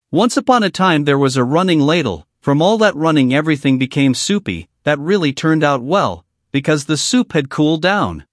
Once upon a time there was a running ladle. From all that running everything became soupy. That really turned out well, because the soup had cooled down.